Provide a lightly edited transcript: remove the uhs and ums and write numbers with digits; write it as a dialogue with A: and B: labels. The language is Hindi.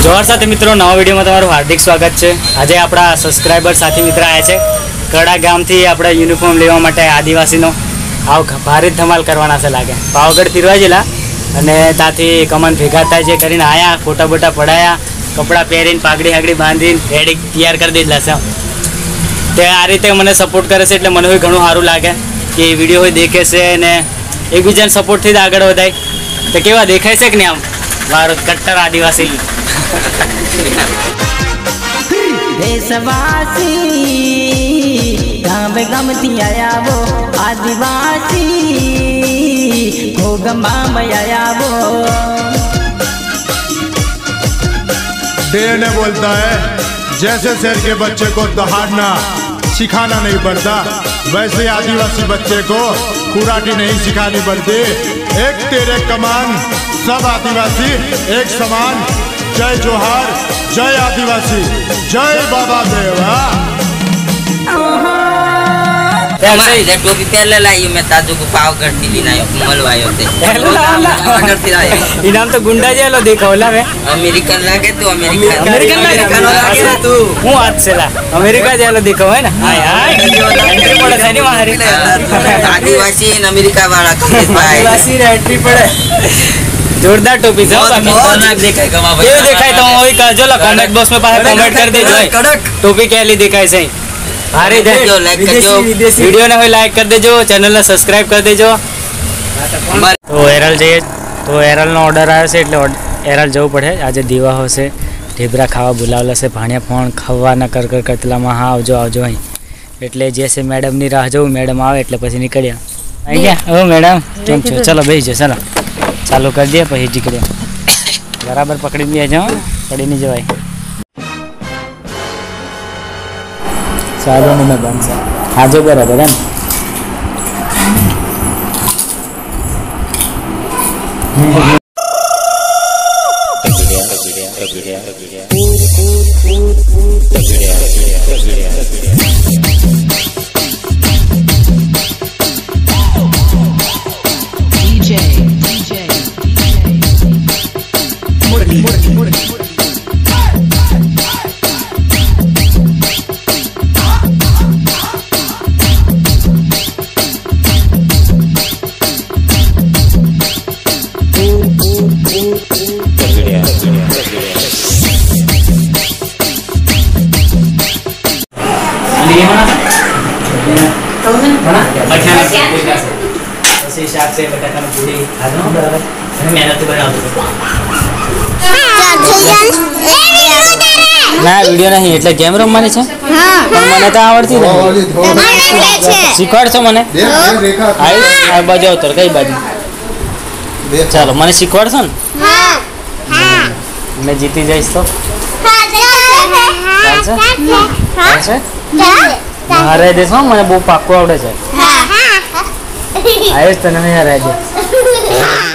A: जोहार साथी मित्रों, नवा विडियो में तमारुं हार्दिक स्वागत है। आज अपना सब्सक्राइबर साथी मित्र आया है कड़ा गाम थी अपना यूनिफॉर्म लेवा माटे आदिवासी नो आव भारी धमाल करवाना से लागे। पावागढ़ फिरवा जेला अने ताथी कमन भेगा थाय जे करीने आया, फोटा बोटा पड़ाया, कपड़ा पहेरीने पागड़ी हागड़ी बांधीने रेडी तैयार कर दीधला छे। ते आ रीते मने सपोर्ट करे छे एटले मने होय घणुं सारुं लागे कि विडियो होय देखे छे ने एकबीजाने सपोर्ट थी आगळ वधाय। तो केवा देखाय छे कि नहीं आम मारो कट्टर आदिवासी
B: देशवासी गाँव गमती आया वो आदिवासी घोगमा में आया वो।
C: डेढ़ ने बोलता है जैसे शहर के बच्चे को दहाड़ना सिखाना नहीं पड़ता, वैसे आदिवासी बच्चे को कुराटी नहीं सिखानी पड़ती। एक तेरे कमान सब आदिवासी एक समान। जय जोहार, जय आदिवासी, जय बाबा देवा।
D: हमारे टोपी पहले लाई मैं ताजू को पाव करती ली ना मलवायो थे
A: इनाम तो गुंडा जेलो देखा होला वे
D: अमेरिकन लागे तो अमेरिकन
A: लागे तू हूं आज से ला अमेरिका जेलो देखो है ना। हां यार एंट्री पड़े है नहीं मारी
D: आदिवासी इन अमेरिका वाला
A: आदिवासी रे एंट्री पड़े। जोरदार टोपी से
D: खतरनाक देखाय कमा भाई
A: ये देखाय तो ओई का जो ला कमेंट बॉक्स में पास कमेंट कर दे जो टोपी केली देखाय सही भारी दे वीडियो ने लाइक कर देजो, चैनल ने सब्सक्राइब कर देजो। तो एरल जाइए तो एरल नो ऑर्डर आयो छे એટલે एरल जવું પડે। આજે દીવા હોશે ઢીબરા ખાવા બોલાવેલા છે, ભાણિયા ફોન ખાવાના कर કરતલામાં હા આવજો આવજો અહીં એટલે જે છે મેડમ ની રાહ જોઉં, મેડમ આવે એટલે પછી નીકળ્યા। આવી ગયા ઓ મેડમ કેમ છો? ચલો બેસી જાઓ, ચલો ચાલુ કરી દે પછી નીકળ્યા। બરાબર પકડી દે જાઓ, પડી નહીં જવાય। सालों में बन सा हाजो बराबर है ना वीडियो नहीं એટલે ગેમ રમવાની છે। હા પણ મને તો આવડતી નથી, શીખવાડશો મને? આ બાજુ આવતો કઈ બાજુ? ચાલો મને શીખવાડશો ને? હા હા मैं जीती जाइस तो हराई देश मैं बहु पाक्कू आवड़े है। आयुष तने नहीं हराई दे।